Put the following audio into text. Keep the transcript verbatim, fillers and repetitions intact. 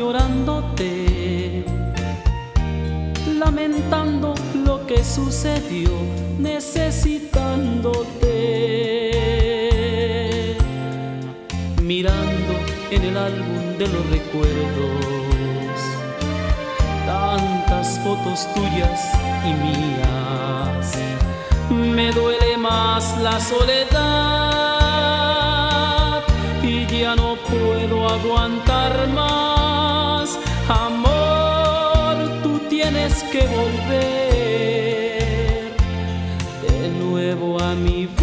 añorándote, lamentando lo que sucedió, necesitándote, mirando en el álbum de los recuerdos tantas fotos tuyas y mías. Me duele más la soledad y ya no puedo aguantar más. Amor, tú tienes que volver de nuevo a mi vida.